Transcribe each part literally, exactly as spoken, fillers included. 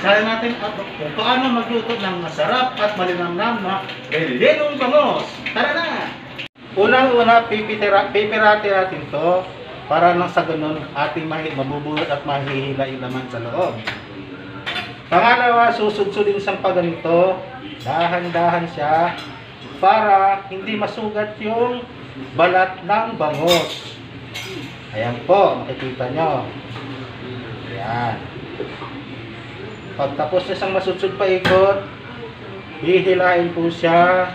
Isahin natin at kung paano magluto ng masarap at malinamnam na relenong bangos. Tara na! Unang-una, pipitira, pipirati natin to para nang sa ganun ating mabubulot at mahihila yung laman sa loob. Pangalawa, susudsudin sa pagganito, dahan-dahan siya para hindi masugat yung balat ng bangos. Ayan po, makikita nyo. Ayan. Pagtapos na siyang masudsud paikot, hihilain po siya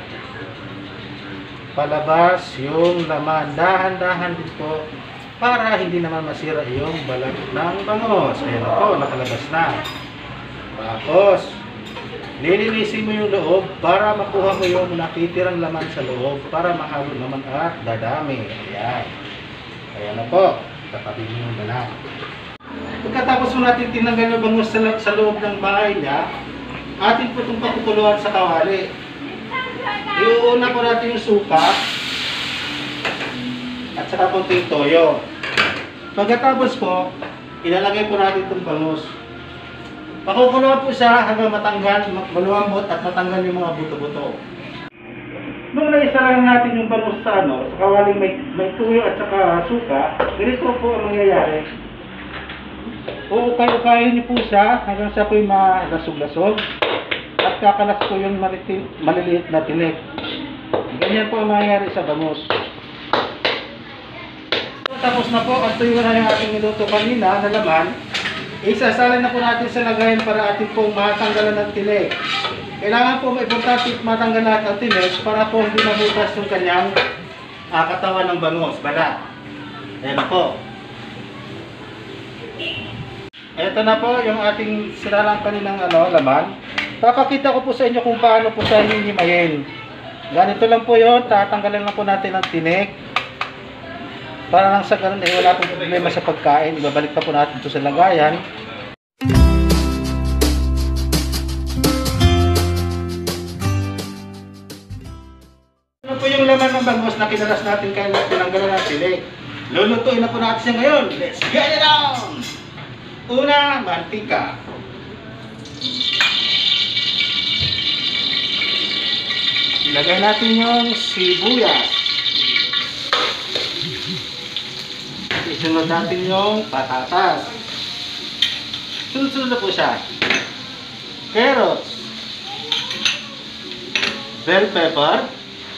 palabas yung laman. Dahan-dahan din po para hindi naman masira yung balat ng bangos. Ayan po, nakalabas na. Tapos, lilinisin mo yung loob para makuha mo yung natitirang laman sa loob para mahalo naman at dadami. Ayan. Ayan na po. Tatabi mo yung balat. Pagkatapos mo natin tinanggal yung bangus sa, sa loob ng bahay niya, atin po itong pakukuluan sa kawali. Iuuna po natin yung suka at saka konting toyo. Pagkatapos po, ilalagay po natin itong bangus. Pakukuluan po siya hanggang matanggal, maluwambot at matanggal yung mga buto-buto. Nung naisara natin yung bangus sa, ano, sa kawaling may, may tuyo at saka suka, ganito po ang mangyayari. Uukay-ukayin niyo po siya hanggang siya po yung malasog-lasog at kakalas po yung maliliit na tinik. Ganyan po ang mangyayari sa bangus. Tapos na po, at tuyo na yung ating niluto kanina na laman. Isasalin na po natin sa lagayan para ating pong matanggalan ng tinik. Kailangan po maipimportante matanggal natin ang tinik para po hindi mabutas yung kanyang uh, katawan ng bangus, balat. Ayan po. Ito na po yung ating sinalang kaninang ano, laman. Papakita ko po sa inyo kung paano po siya hinihimayin. Ganito lang po yun. Tatanggalin lang po natin ang tinik. Para lang sa ganun, eh, wala pong problema sa pagkain. Ibabalik pa po natin ito sa lagayan. Ano po yung laman ng bangus na kinalas natin kaya tinanggalan ng tinik. Lulutuin na po natin siya ngayon. Let's get it on! Una, mantika. Ilagay natin yung sibuyas. Isunod natin yung patatas. Sunod-sunod na po siya. Carrots. Bell pepper.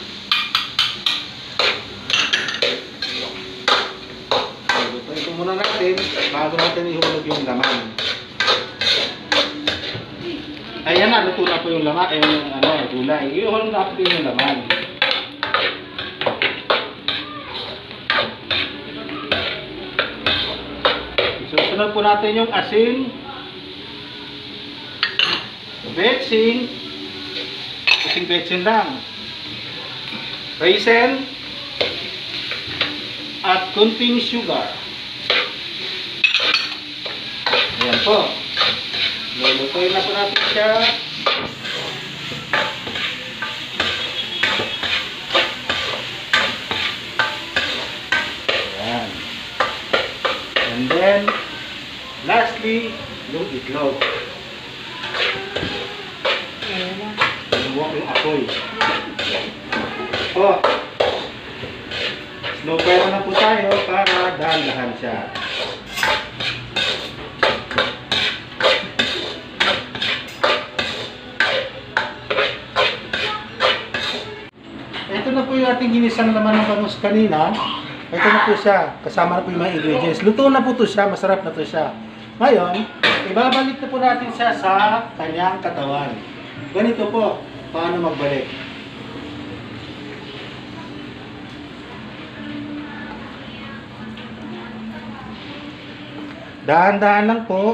Ito muna natin bago natin ihulog yung laman. Ayan na, luto na po yung laman, eh, yung ano, gulay. Ihulog na po yung laman. Susunod po natin yung asin, betsin, asin betsin lang, raisin, at kunting sugar. Ayan po. Lulutuin na po natin siya. Ayan. And then, lastly, yung itlog. Inuwak yung apoy. Po. Slow fire na po tayo para dahan-dahan siya. Ito na po yung ating ginisang laman ng bangus kanina. Ito na po siya. Kasama na po yung mga ingredients. Luto na po ito siya. Masarap na ito siya. Ngayon, ibabalik na po natin siya sa kanyang katawan. Ganito po. Paano magbalik? Dahan-dahan lang po.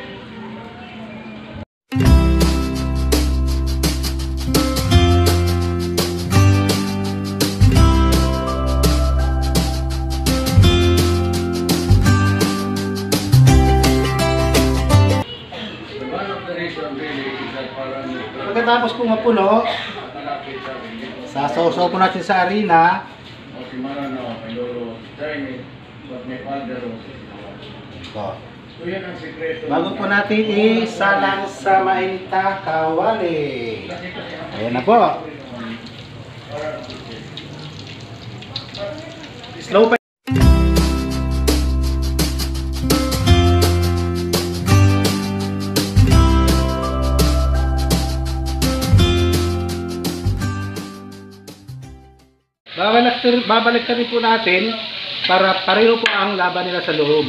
Pagkatapos po mapuno, sasaw-saw po natin sa harina. Ito. Bago po natin isalang sa mainita kawali. Ayan na po. Slow pa. Babalik, babalik kami po natin para pareho po ang laban nila sa loob.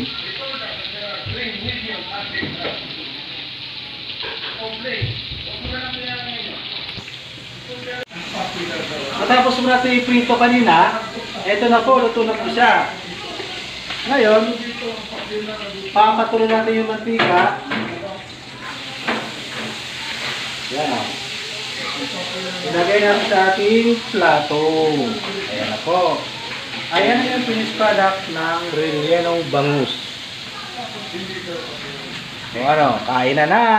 Matapos mo natin i-prito kanina, eto na po, luto na po siya. Ngayon, papatuloy natin yung mantika. Yan. Ilagay natin sa ating plato. Ayan na po. Ayan na yung finished product ng rellenong bangus. So ano, kain na na!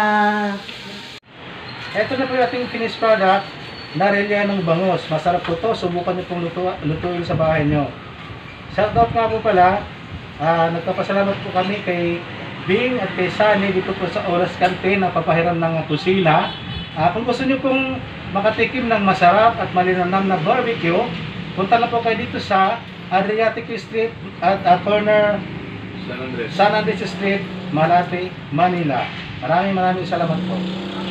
Ito na po yung ating finished product na rellenong bangus. Masarap po ito. Subukan nyo pong luto, lutuin sa bahay nyo. Shoutout nga po pala. Uh, nagpapasalamat po kami kay Bing at kay Sunny dito po sa Oras Canteen na papahiram ng kusina. Uh, kung gusto nyo pong makatikim ng masarap at malinamnam na barbecue, punta na po kayo dito sa Adriatic Street at uh, corner San Andres. San Andres Street, Malate, Manila. Maraming maraming salamat po.